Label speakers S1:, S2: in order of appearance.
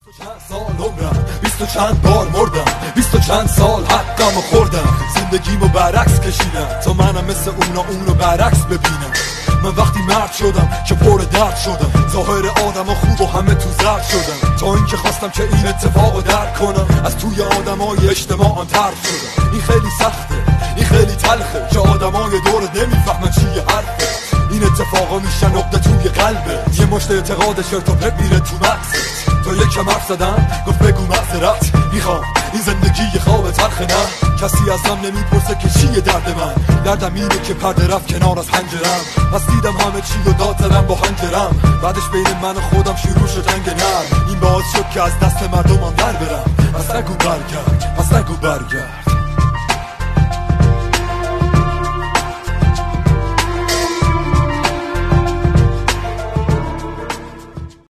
S1: چند سال عمرم 20 و چند بار مردم 20 و چند سال حقم و خوردم زندگیمو برعکس کشیدم تا منم مثل اونو برعکس ببینم. من وقتی مرد شدم که پر درد شدم ظاهر آدم خوب و همه تو زرد شدم تا اینکه خواستم که این اتفاقو درک کنم از توی آدمای اجتماع طرد شدم. این خیلی سخته، این خیلی تلخه که آدمای دور نمیفهمن چیه حرفه. این اتفاقا میشن نقطه توی قلبه یه مشت اعتقاد شرط و پرت میره تو مغزت. تا یکم حرف زدم گفت بگو معذرت میخوام این زندگی خواب تلخه نه کسی ازم نمیپرسه که چیه درد من. دردم اینه که پرده رفت کنار از پنجرم پس دیدم همه چی رو داد زدم با خنجرم. بعدش بین من و خودم شروع شد جنگ نرم. این باعث شد که از دست مردمم در برم. پس نگو برگرد، پس نگو برگرد.